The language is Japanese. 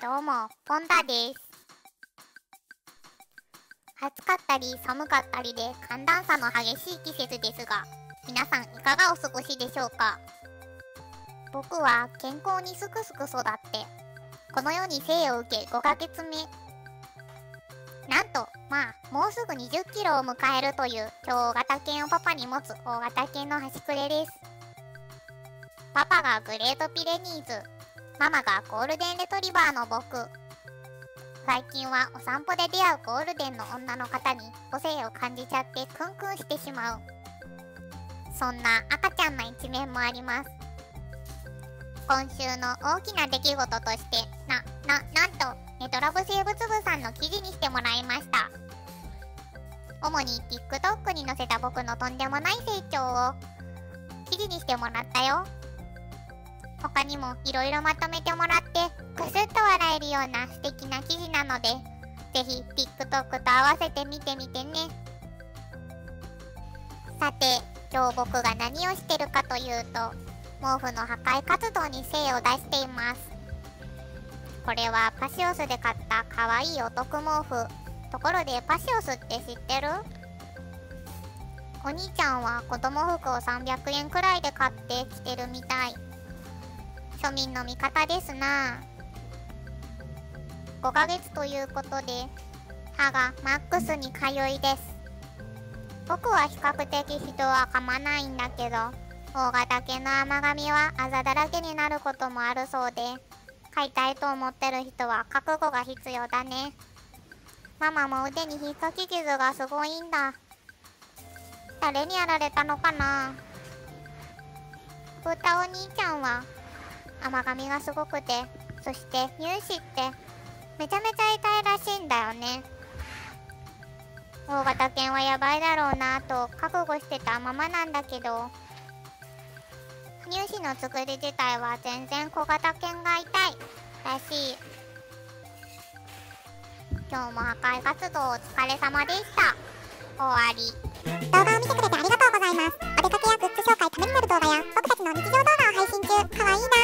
どうも、ポンダです。暑かったり寒かったりで寒暖差の激しい季節ですが、皆さんいかがお過ごしでしょうか。僕は健康にすくすく育って、この世に生を受け5ヶ月目。なんと、もうすぐ20キロを迎えるという超大型犬をパパに持つ大型犬の端くれです。パパがグレートピレニーズ、ママがゴールデンレトリバーの僕。最近はお散歩で出会うゴールデンの女の方に母性を感じちゃってクンクンしてしまう。そんな赤ちゃんな一面もあります。今週の大きな出来事としてなんとネトラブ生物部さんの記事にしてもらいました。主に TikTok に載せた僕のとんでもない成長を記事にしてもらったよ。他にもいろいろまとめてもらってクスッと笑えるような素敵な記事なので、ぜひ TikTok と合わせて見てみてね。さて、今日僕が何をしてるかというと、毛布の破壊活動に精を出しています。これはパシオスで買ったかわいいお得毛布。ところでパシオスって知ってる？お兄ちゃんは子供服を300円くらいで買ってきてるみたい。庶民の味方ですな。5ヶ月ということで歯がマックスに通いです。僕は比較的人は噛まないんだけど、大型犬の甘噛みはあざだらけになることもあるそうで、飼いたいと思ってる人は覚悟が必要だね。ママも腕に引っかき傷がすごいんだ。誰にやられたのかな。ブータお兄ちゃんは甘噛みがすごくて、そして乳歯ってめちゃめちゃ痛いらしいんだよね。大型犬はやばいだろうなと覚悟してたままなんだけど、乳歯の作り自体は全然小型犬が痛いらしい。今日も破壊活動お疲れ様でした。終わり。 動画を見てくれてありがとうございます。お出かけやグッズ紹介、ためになる動画や僕たちの日常動画を配信中。かわいいな。